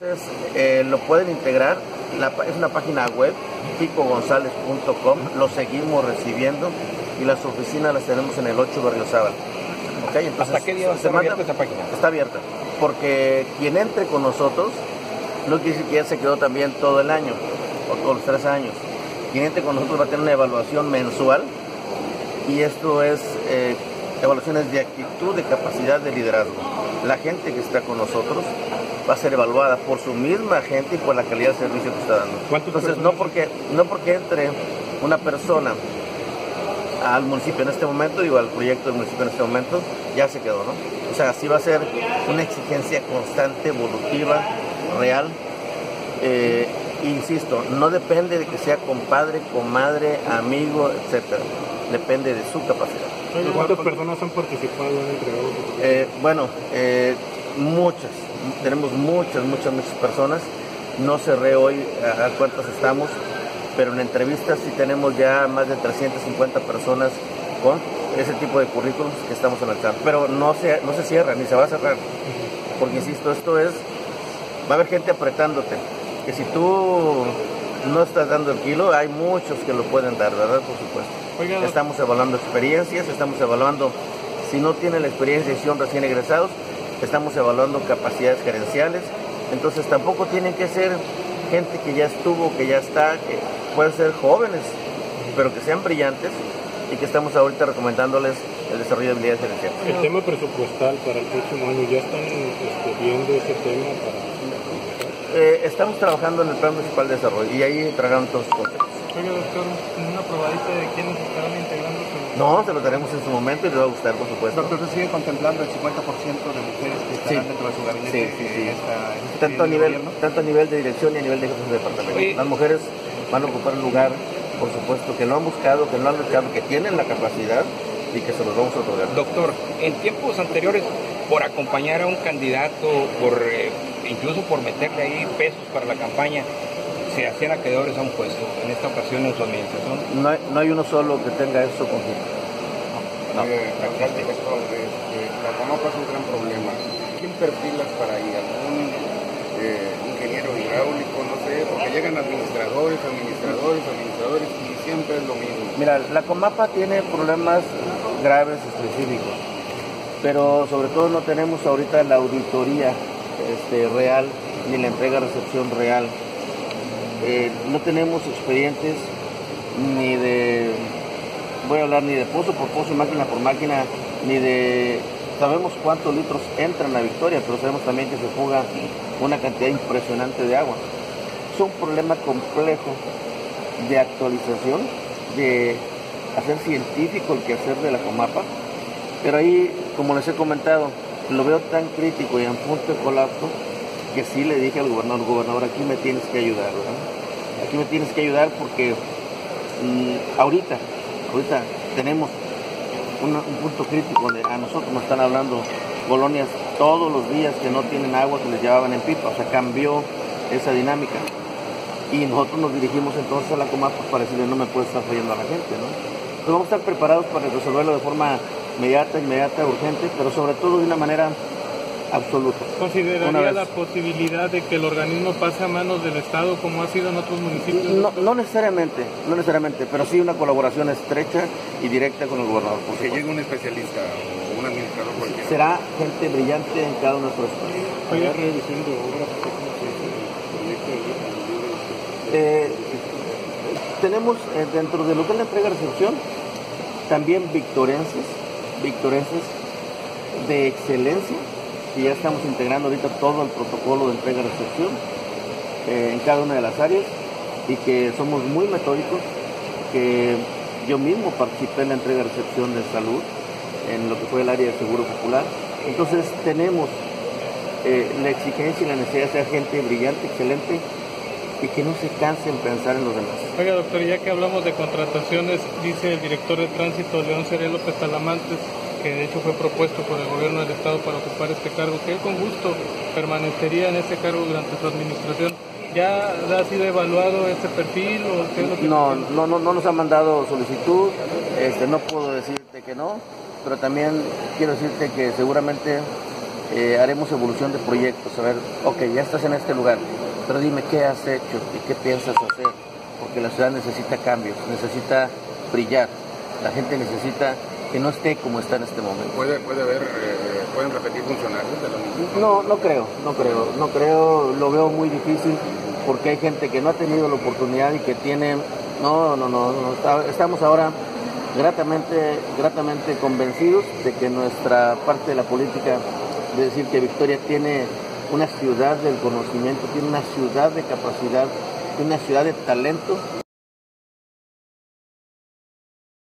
Entonces, lo pueden integrar, es una página web, picogonzalez.com, lo seguimos recibiendo y las oficinas las tenemos en el 8 Berriozábal. ¿Okay? Entonces, ¿hasta qué día va a estar abierta esta página? Está abierta, porque quien entre con nosotros, no quiere decir que ya se quedó también todo el año, o todos los 3 años. Quien entre con nosotros va a tener una evaluación mensual, y esto es evaluaciones de actitud, de capacidad de liderazgo. La gente que está con nosotros va a ser evaluada por su misma gente y por la calidad de servicio que está dando. Entonces, no porque entre una persona al municipio en este momento, al proyecto del municipio en este momento, ya se quedó, ¿no? O sea, sí va a ser una exigencia constante, evolutiva, real. Insisto, no depende de que sea compadre, comadre, amigo, etcétera. Depende de su capacidad. ¿Cuántas personas han participado en el entregado? Muchas. Tenemos muchas personas. No cerré hoy a cuántas estamos, pero en entrevistas sí tenemos ya más de 350 personas con ese tipo de currículums que estamos analizando. Pero no se cierra, ni se va a cerrar. Porque, insisto, va a haber gente apretándote. Que si tú no estás dando el kilo, hay muchos que lo pueden dar, ¿verdad? Por supuesto. Oiga, estamos evaluando experiencias, estamos evaluando, si no tienen la experiencia y son recién egresados, estamos evaluando capacidades gerenciales. Entonces tampoco tienen que ser gente que ya estuvo, que ya está, que pueden ser jóvenes, pero que sean brillantes, y que estamos ahorita recomendándoles el desarrollo de habilidades gerenciales. El tema presupuestal para el próximo año, ¿ya están viendo ese tema para...? Estamos trabajando en el Plan Municipal de Desarrollo y ahí traerán todos los conceptos. Oiga, doctor, ¿una probadita de quiénes estarán integrando? No, se lo tenemos en su momento y les va a gustar, por supuesto. Doctor, ¿se sigue contemplando el 50% de mujeres que estarán dentro de su gabinete? Sí. Tanto a nivel de dirección y a nivel de jefes de departamento. Las mujeres van a ocupar un lugar, por supuesto, que lo han buscado, que lo han luchado, que tienen la capacidad y que se los vamos a otorgar. Doctor, en tiempos anteriores, por acompañar a un candidato, incluso por meterle ahí pesos para la campaña, se hacían acreedores a un puesto. En esta ocasión, en su administración, no hay uno solo que tenga eso conjunto. La COMAPA es un gran problema. ¿Quién perfilas para ahí? ¿Algún ingeniero hidráulico? No sé, porque llegan administradores y siempre es lo mismo. Mira, la COMAPA tiene problemas graves específicos, pero sobre todo no tenemos ahorita la auditoría real, ni la entrega-recepción real. No tenemos expedientes ni de, voy a hablar ni de pozo por pozo, máquina por máquina, ni de, sabemos cuántos litros entran a Victoria, pero sabemos también que se fuga una cantidad impresionante de agua. Es un problema complejo de actualización, de hacer científico el quehacer de la COMAPA, pero ahí, como les he comentado, lo veo tan crítico y en punto de colapso que sí le dije al gobernador, aquí me tienes que ayudar, ¿verdad? Aquí me tienes que ayudar porque ahorita tenemos un punto crítico donde a nosotros nos están hablando colonias todos los días que no tienen agua, que les llevaban en pipa, o sea, cambió esa dinámica. Y nosotros nos dirigimos entonces a la COMAPA para decirle, no me puede estar fallando a la gente, ¿no? Entonces vamos a estar preparados para resolverlo de forma inmediata, urgente, pero sobre todo de una manera absoluta. ¿Consideraría la posibilidad de que el organismo pase a manos del Estado como ha sido en otros municipios? No necesariamente, pero sí una colaboración estrecha y directa con el gobernador. Que llegue un especialista o un administrador cualquiera. Será gente brillante en cada uno de nuestros espacios. ¿Está realizando obras? Tenemos dentro de lo que es la entrega-recepción también victorenses de excelencia, que ya estamos integrando ahorita todo el protocolo de entrega-recepción en cada una de las áreas, y que somos muy metódicos, que yo mismo participé en la entrega-recepción de salud, en lo que fue el área de seguro popular. Entonces tenemos la exigencia y la necesidad de ser gente brillante, excelente, y que no se canse en pensar en los demás. Oiga, doctor, ya que hablamos de contrataciones, dice el director de tránsito, León Seré López Talamantes, que de hecho fue propuesto por el gobierno del estado para ocupar este cargo, que él con gusto permanecería en ese cargo durante su administración. ¿Ya ha sido evaluado este perfil o qué es lo que... No nos han mandado solicitud, no puedo decirte que no, pero también quiero decirte que seguramente haremos evolución de proyectos, a ver, ok, ya estás en este lugar, pero dime qué has hecho y qué piensas hacer, porque la ciudad necesita cambios, necesita brillar, la gente necesita que no esté como está en este momento. ¿Pueden repetir funcionarios de la misma? No creo, lo veo muy difícil, porque hay gente que no ha tenido la oportunidad y que tiene, estamos ahora gratamente convencidos de que nuestra parte de la política, es decir, que Victoria tiene una ciudad del conocimiento, tiene una ciudad de capacidad, tiene una ciudad de talento